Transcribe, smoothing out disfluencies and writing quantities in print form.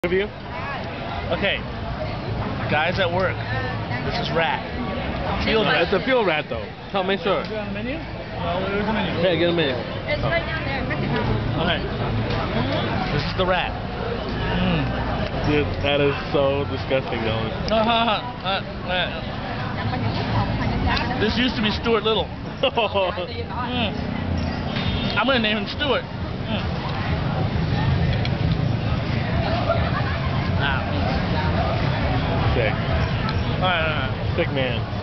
Review? Okay, guys at work, this is rat. Field rat. It's a field rat though. Tell me, sure. Is it on the menu? No, there's a menu. Yeah, get a menu. It's right down there. Okay. This is the rat. Dude, that is so disgusting, Dylan. This used to be Stuart Little. I'm gonna name him Stuart. Sick. Alright. Sick man.